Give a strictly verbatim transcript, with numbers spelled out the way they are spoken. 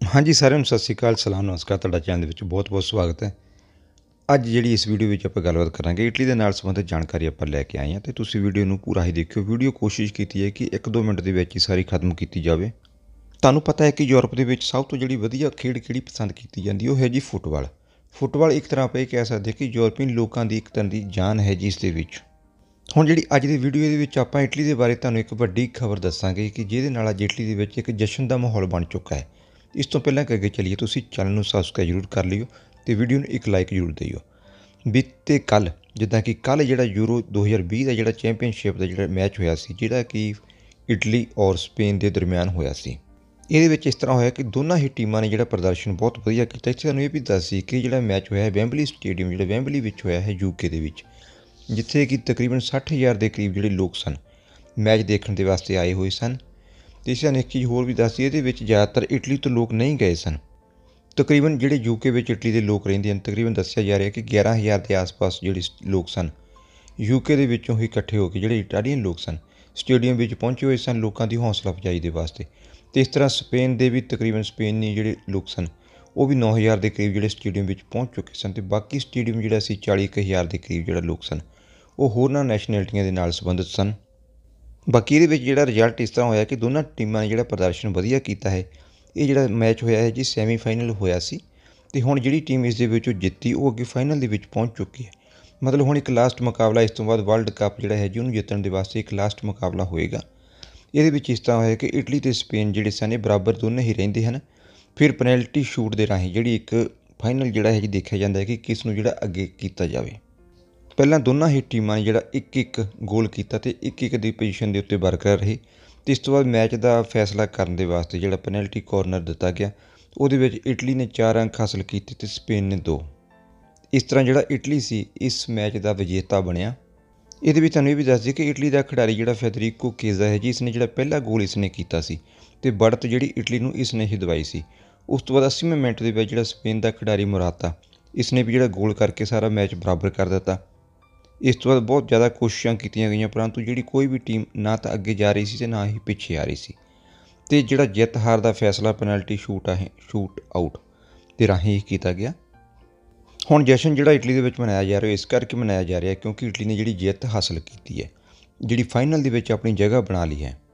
हाँ जी, सारिਆਂ ਨੂੰ ਸਤਿ ਸ਼੍ਰੀ ਅਕਾਲ, ਸਲਾਮ, ਨਮਸਕਾਰ। ਤੁਹਾਡਾ ਚੈਨਲ ਦੇ ਵਿੱਚ ਬਹੁਤ-ਬਹੁਤ ਸਵਾਗਤ ਹੈ। ਅੱਜ ਜਿਹੜੀ ਇਸ ਵੀਡੀਓ ਵਿੱਚ ਆਪਾਂ ਗੱਲਬਾਤ ਕਰਾਂਗੇ ਇਟਲੀ ਦੇ ਨਾਲ ਸੰਬੰਧਿਤ ਜਾਣਕਾਰੀ ਆਪਾਂ ਲੈ ਕੇ ਆਏ ਹਾਂ ਤੇ ਤੁਸੀਂ ਵੀਡੀਓ ਨੂੰ ਪੂਰਾ ਹੀ ਦੇਖਿਓ। ਵੀਡੀਓ ਕੋਸ਼ਿਸ਼ ਕੀਤੀ ਹੈ ਕਿ ਇੱਕ ਦੋ ਮਿੰਟ ਦੇ ਵਿੱਚ ਹੀ ਸਾਰੀ ਖਤਮ ਕੀਤੀ ਜਾਵੇ। ਤੁਹਾਨੂੰ ਪਤਾ ਹੈ ਕਿ ਯੂਰਪ ਦੇ ਵਿੱਚ ਸਭ ਤੋਂ ਜਿਹੜੀ ਵਧੀਆ ਖੇਡ ਕਿਹੜੀ ਪਸੰਦ ਕੀਤੀ ਜਾਂਦੀ ਉਹ ਹੈ ਜੀ ਫੁੱਟਬਾਲ। ਫੁੱਟਬਾਲ ਇੱਕ ਤਰ੍ਹਾਂ ਆਪਾਂ ਇਹ ਕਹਿ ਸਕਦੇ ਕਿ ਯੂਰਪੀਅਨ ਲੋਕਾਂ ਦੀ ਇੱਕ ਤਰ੍ਹਾਂ ਦੀ ਜਾਨ ਹੈ ਜੀ ਇਸ ਦੇ ਵਿੱਚ। ਹੁਣ ਜਿਹੜੀ ਅੱਜ ਦੀ ਵੀਡੀਓ ਦੇ ਵਿੱਚ ਆਪਾਂ ਇਟਲੀ ਦੇ ਬਾਰੇ ਤੁਹਾਨੂੰ ਇੱਕ ਵੱਡੀ ਖਬਰ ਦੱਸਾਂਗੇ ਕਿ ਜਿਹਦੇ ਨਾਲ ਅੱਜ ਇਟਲੀ ਦੇ ਵਿੱਚ ਇੱਕ ਜਸ਼ਨ ਦਾ ਮਾਹੌਲ ਬਣ ਚੁੱਕਾ ਹੈ। ਇਸ ਤੋਂ ਪਹਿਲਾਂ ਕਿ ਅੱਗੇ ਚੱਲੀਏ ਤੁਸੀਂ ਚੈਨਲ ਨੂੰ ਸਬਸਕ੍ਰਾਈਬ ਜ਼ਰੂਰ ਕਰ ਲਿਓ ਅਤੇ ਵੀਡੀਓ ਨੂੰ ਇੱਕ ਲਾਈਕ ਜ਼ਰੂਰ ਦਿਓ। ਬੀਤੇ ਕੱਲ੍ਹ ਜਿੱਦਾਂ ਕਿ ਕੱਲ੍ਹ ਜਿਹੜਾ ਯੂਰੋ ਦੋ ਹਜ਼ਾਰ ਵੀਹ ਦਾ ਜਿਹੜਾ ਚੈਂਪੀਅਨਸ਼ਿਪ ਦਾ ਜਿਹੜਾ ਮੈਚ ਹੋਇਆ ਸੀ, ਜਿਹੜਾ ਕਿ ਇਟਲੀ ਔਰ ਸਪੇਨ ਦੇ ਦਰਮਿਆਨ ਹੋਇਆ ਸੀ, ਇਹਦੇ ਵਿੱਚ ਇਸ ਤਰ੍ਹਾਂ ਹੋਇਆ ਕਿ ਦੋਨਾਂ ਹੀ ਟੀਮਾਂ ਨੇ ਜਿਹੜਾ ਪ੍ਰਦਰਸ਼ਨ ਬਹੁਤ ਵਧੀਆ ਕੀਤਾ। ਇੱਥੇ ਸਾਨੂੰ ਇਹ ਵੀ ਦੱਸ ਸੀ ਕਿ ਜਿਹੜਾ ਮੈਚ ਹੋਇਆ ਹੈ ਵੈਂਬਲੀ ਸਟੇਡੀਅਮ, ਜਿਹੜਾ ਵੈਂਬਲੀ ਵਿੱਚ ਹੋਇਆ ਹੈ ਯੂਕੇ ਦੇ ਵਿੱਚ, ਜਿੱਥੇ ਕਿ ਤਕਰੀਬਨ ਸੱਠ ਹਜ਼ਾਰ ਦੇ ਕਰੀਬ ਜਿਹੜੇ ਲੋਕ ਸਨ ਮੈਚ ਦੇਖਣ ਦੇ ਵਾਸਤੇ ਆਏ ਹੋਏ ਸਨ। ਅਤੇ ਇਸ ਸਾਨੂੰ ਇੱਕ ਚੀਜ਼ ਹੋਰ ਵੀ ਦੱਸਦੀ, ਇਹਦੇ ਵਿੱਚ ਜ਼ਿਆਦਾਤਰ ਇਟਲੀ ਤੋਂ ਲੋਕ ਨਹੀਂ ਗਏ ਸਨ। ਤਕਰੀਬਨ ਜਿਹੜੇ ਯੂਕੇ ਵਿੱਚ ਇਟਲੀ ਦੇ ਲੋਕ ਰਹਿੰਦੇ ਹਨ, ਤਕਰੀਬਨ ਦੱਸਿਆ ਜਾ ਰਿਹਾ ਕਿ ਗਿਆਰਾਂ ਹਜ਼ਾਰ ਦੇ ਆਸ-ਪਾਸ ਜਿਹੜੇ ਲੋਕ ਸਨ ਯੂਕੇ ਦੇ ਵਿੱਚੋਂ ਹੀ ਇਕੱਠੇ ਹੋ ਕੇ ਜਿਹੜੇ ਇਟਾਲੀਅਨ ਲੋਕ ਸਨ ਸਟੇਡੀਅਮ ਵਿੱਚ ਪਹੁੰਚੇ ਹੋਏ ਸਨ ਲੋਕਾਂ ਦੀ ਹੌਸਲਾ ਅਫਜ਼ਾਈ ਦੇ ਵਾਸਤੇ। ਅਤੇ ਇਸ ਤਰ੍ਹਾਂ ਸਪੇਨ ਦੇ ਵੀ ਤਕਰੀਬਨ ਸਪੇਨੀ ਜਿਹੜੇ ਲੋਕ ਸਨ ਉਹ ਵੀ ਨੌ ਹਜ਼ਾਰ ਦੇ ਕਰੀਬ ਜਿਹੜੇ ਸਟੇਡੀਅਮ ਵਿੱਚ ਪਹੁੰਚ ਚੁੱਕੇ ਸਨ। ਅਤੇ ਬਾਕੀ ਸਟੇਡੀਅਮ ਜਿਹੜਾ ਸੀ ਚਾਲੀ ਕੁ ਹਜ਼ਾਰ ਦੇ ਕਰੀਬ ਜਿਹੜਾ ਲੋਕ ਸਨ ਉਹ ਹੋਰਨਾਂ ਨੈਸ਼ਨੈਲਿਟੀਆਂ ਦੇ ਨਾਲ ਸੰਬੰਧਿਤ ਸਨ। ਬਾਕੀ ਇਹਦੇ ਵਿੱਚ ਜਿਹੜਾ ਰਿਜ਼ਲਟ ਇਸ ਤਰ੍ਹਾਂ ਹੋਇਆ ਕਿ ਦੋਨਾਂ ਟੀਮਾਂ ਨੇ ਜਿਹੜਾ ਪ੍ਰਦਰਸ਼ਨ ਵਧੀਆ ਕੀਤਾ ਹੈ। ਇਹ ਜਿਹੜਾ ਮੈਚ ਹੋਇਆ ਹੈ ਜੀ ਸੈਮੀਫਾਈਨਲ ਹੋਇਆ ਸੀ ਅਤੇ ਹੁਣ ਜਿਹੜੀ ਟੀਮ ਇਸ ਦੇ ਵਿੱਚੋਂ ਜਿੱਤੀ ਉਹ ਅੱਗੇ ਫਾਈਨਲ ਦੇ ਵਿੱਚ ਪਹੁੰਚ ਚੁੱਕੀ ਹੈ। ਮਤਲਬ ਹੁਣ ਇੱਕ ਲਾਸਟ ਮੁਕਾਬਲਾ, ਇਸ ਤੋਂ ਬਾਅਦ ਵਰਲਡ ਕੱਪ ਜਿਹੜਾ ਹੈ ਜੀ ਉਹਨੂੰ ਜਿੱਤਣ ਦੇ ਵਾਸਤੇ ਇੱਕ ਲਾਸਟ ਮੁਕਾਬਲਾ ਹੋਏਗਾ। ਇਹਦੇ ਵਿੱਚ ਇਸ ਤਰ੍ਹਾਂ ਹੋਇਆ ਕਿ ਇਟਲੀ ਅਤੇ ਸਪੇਨ ਜਿਹੜੇ ਸਨ ਇਹ ਬਰਾਬਰ ਦੋਨੇ ਹੀ ਰਹਿੰਦੇ ਹਨ। ਫਿਰ ਪੈਨਲਟੀ ਸ਼ੂਟ ਦੇ ਰਾਹੀਂ ਜਿਹੜੀ ਇੱਕ ਫਾਈਨਲ ਜਿਹੜਾ ਹੈ ਜੀ ਦੇਖਿਆ ਜਾਂਦਾ ਹੈ ਕਿ ਕਿਸ ਨੂੰ ਜਿਹੜਾ ਅੱਗੇ ਕੀਤਾ ਜਾਵੇ। ਪਹਿਲਾਂ ਦੋਨਾਂ ਹੀ ਟੀਮਾਂ ਨੇ ਜਿਹੜਾ ਇੱਕ ਇੱਕ ਗੋਲ ਕੀਤਾ ਅਤੇ ਇੱਕ ਇੱਕ ਦੀ ਪੋਜੀਸ਼ਨ ਦੇ ਉੱਤੇ ਬਰਕਰਾਰ ਰਹੇ। ਅਤੇ ਇਸ ਤੋਂ ਬਾਅਦ ਮੈਚ ਦਾ ਫੈਸਲਾ ਕਰਨ ਦੇ ਵਾਸਤੇ ਜਿਹੜਾ ਪੈਨਲਟੀ ਕਾਰਨਰ ਦਿੱਤਾ ਗਿਆ, ਉਹਦੇ ਵਿੱਚ ਇਟਲੀ ਨੇ ਚਾਰ ਅੰਕ ਹਾਸਲ ਕੀਤੇ ਅਤੇ ਸਪੇਨ ਨੇ ਦੋ। ਇਸ ਤਰ੍ਹਾਂ ਜਿਹੜਾ ਇਟਲੀ ਸੀ ਇਸ ਮੈਚ ਦਾ ਵਿਜੇਤਾ ਬਣਿਆ। ਇਹਦੇ ਵਿੱਚ ਤੁਹਾਨੂੰ ਇਹ ਵੀ ਦੱਸ ਦਈਏ ਕਿ ਇਟਲੀ ਦਾ ਖਿਡਾਰੀ ਜਿਹੜਾ ਫੈਦਰੀਕੋ ਕੇਜ਼ਾ ਹੈ ਜੀ, ਇਸ ਨੇ ਜਿਹੜਾ ਪਹਿਲਾ ਗੋਲ ਇਸ ਨੇ ਕੀਤਾ ਸੀ ਅਤੇ बढ़त ਜਿਹੜੀ ਇਟਲੀ ਨੂੰ ਇਸ ਨੇ ਹੀ ਦਵਾਈ ਸੀ। ਉਸ ਤੋਂ ਬਾਅਦ ਅੱਸੀਵੇਂ ਮਿੰਟ ਦੇ ਵਿੱਚ ਜਿਹੜਾ ਸਪੇਨ ਦਾ ਖਿਡਾਰੀ ਮੁਰਾਤਾ, ਇਸ ਨੇ ਵੀ ਜਿਹੜਾ ਗੋਲ ਕਰਕੇ ਸਾਰਾ ਮੈਚ ਬਰਾਬਰ ਕਰ ਦਿੱਤਾ। ਇਸ ਤੋਂ ਬਾਅਦ ਬਹੁਤ ਜ਼ਿਆਦਾ ਕੋਸ਼ਿਸ਼ਾਂ ਕੀਤੀਆਂ ਗਈਆਂ ਪਰੰਤੂ ਜਿਹੜੀ ਕੋਈ ਵੀ ਟੀਮ ਨਾ ਤਾਂ ਅੱਗੇ ਜਾ ਰਹੀ ਸੀ ਅਤੇ ਨਾ ਹੀ ਪਿੱਛੇ ਆ ਰਹੀ ਸੀ। ਅਤੇ ਜਿਹੜਾ ਜਿੱਤ ਹਾਰ ਦਾ ਫੈਸਲਾ ਪੈਨਲਟੀ ਸ਼ੂਟ ਹੈ ਸ਼ੂਟ ਆਊਟ ਦੇ ਰਾਹੀਂ ਹੀ ਕੀਤਾ ਗਿਆ। ਹੁਣ ਜਸ਼ਨ ਜਿਹੜਾ ਇਟਲੀ ਦੇ ਵਿੱਚ ਮਨਾਇਆ ਜਾ ਰਿਹਾ ਇਸ ਕਰਕੇ ਮਨਾਇਆ ਜਾ ਰਿਹਾ ਕਿਉਂਕਿ ਇਟਲੀ ਨੇ ਜਿਹੜੀ ਜਿੱਤ ਹਾਸਲ ਕੀਤੀ ਹੈ, ਜਿਹੜੀ ਫਾਈਨਲ ਦੇ ਵਿੱਚ ਆਪਣੀ ਜਗ੍ਹਾ ਬਣਾ ਲਈ ਹੈ।